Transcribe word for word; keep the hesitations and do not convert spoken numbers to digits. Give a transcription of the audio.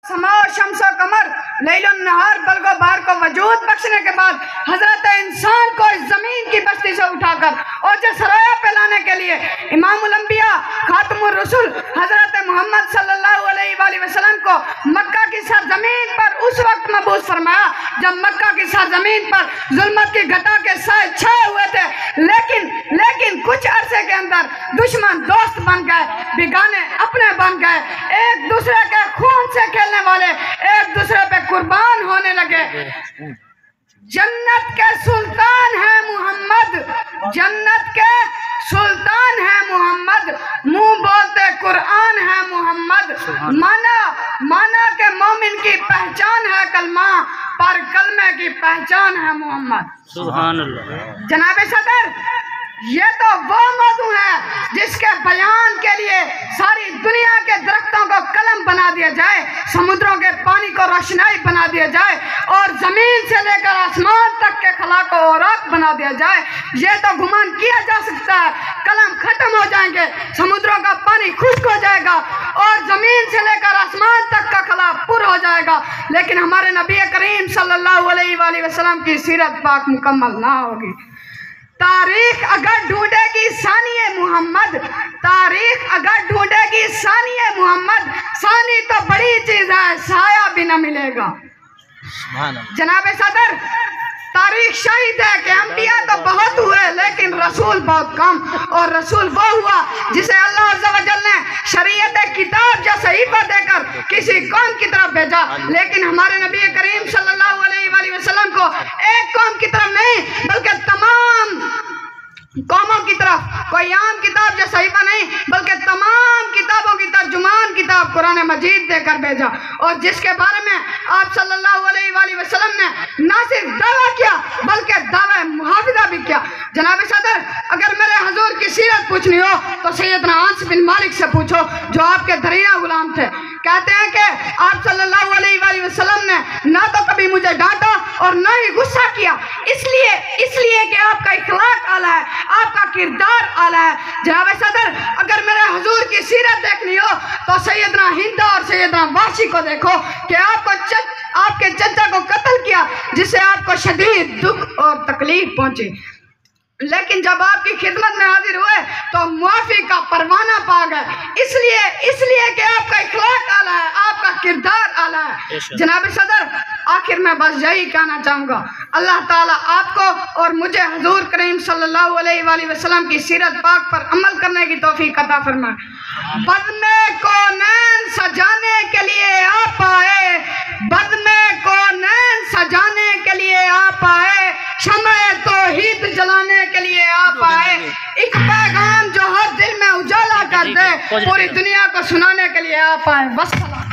समा शम्स व कमर लैल नहार बल्गो बार को वजूद बख्शने के बाद हजरत इंसान को इस जमीन की बस्ती से उठाकर और जो सराया पे लाने के लिए इमामुल अंबिया खातमुर रसूल हजरत मोहम्मद सल्लल्लाहु अलैहि वसल्लम को मक्का की सरजमीन पर उस वक्त मबूस फरमाया जब मक्का की सरजमीन पर जुल्मत की घटा के साए छाए हुए थे। लेकिन लेकिन कुछ अरसे के अंदर दुश्मन दोस्त बन गए, बिगाने अपने बन गए, एक दूसरे के खून से खेलने वाले एक दूसरे पे कुर्बान होने लगे। जन्नत के सुल्तान है मोहम्मद, जन्नत के सुल्तान है मोहम्मद, मुंह बोलते कुरान है मोहम्मद। माना माना के मोमिन की पहचान है कलमा, पर कलमे की पहचान है मोहम्मद। सुभान अल्लाह। जनाब सदर, ये तो वो मौजू है जिसके बयान के लिए सारी दुनिया के दरख्तों को कलम बना दिया जाए, समुद्रों के पानी को रोशनाई बना दिया जाए और जमीन से लेकर आसमान तक के खला को औराक बना दिया जाए। ये तो गुमान किया जा सकता है कलम खत्म हो जाएंगे, समुद्रों का पानी खुश्क हो जाएगा और जमीन से लेकर आसमान तक का खला पुर हो जाएगा, लेकिन हमारे नबी करीम सल्लल्लाहु अलैहि वसल्लम की सीरत पाक मुकम्मल ना होगी। तारीख अगर ढूंढेगी सानिए मोहम्मद, तारीख अगर ढूंढेगी सानिए मोहम्मद, सानी तो बड़ी चीज है, साया भी न मिलेगा। जनाब सदर, तारीख शहीद है कि अंबिया तो बहुत हुए लेकिन रसूल बहुत कम, और रसूल वो हुआ जिसे अल्लाह अज़्ज़ा व जल ने शरीयत किताब या सहीफा देकर किसी कौम की तरफ भेजा, लेकिन हमारे नबी करीम सल्लल्लाहु अलैहि वसल्लम को एक कौम की तरफ नहीं बल्कि तमाम कौमों की तरफ, कोई आम किताब या सहीफा नहीं बल्कि तमाम किताबों की तर्जुमान किताब कुरान मजीद देकर भेजा, और जिसके बारे में आप सल्लल्लाहु अलैहि वसल्लम ने ना सिर्फ दावा किया बल्कि दावा मुहाफिजा भी किया। जनाब सदर, अगर मेरे हजूर की सीरत पूछनी हो तो सैयदना अनस बिन मालिक से पूछो जो आपके दरीना गुलाम थे। कहते हैं कि आप सल्लल्लाहु अलैहि वसल्लम ने ना तो कभी मुझे डांटा और ना ही गुस्सा किया, इसलिए इसलिए कि आपका इखलाक आला है, आपका किरदार आला है। जनाब सदर, अगर मेरे हुजूर की सीरत देखनी हो तो सैयदना हिंदा और सैयदना वाशी को देखो कि आपको चच, आपके चचा को कत्ल किया जिससे आपको शदीद दुख और तकलीफ पहुंची, लेकिन जब आपकी खिदमत में हाजिर हुए तो मुआफी का परवाना पा गए, इसलिए इसलिए कि आपका इखलाक आला है, आपका किरदार आला है। जनाब सदर, आखिर में बस यही कहना चाहूँगा, अल्लाह ताला आपको और मुझे हुजूर करीम सल्लल्लाहु अलैहि वसल्लम की सीरत पाक पर अमल करने की तौफीक अता फरमाए। बदमे को नैन सजाने के लिए आप आए, बदमे को नैन सजाने के लिए आप आए, शम्ए तौहीद जलाने के लिए आप आए, एक पैगाम जो हर दिल में उजाला कर दे पूरी दुनिया को सुनाने के लिए आप आए। बस।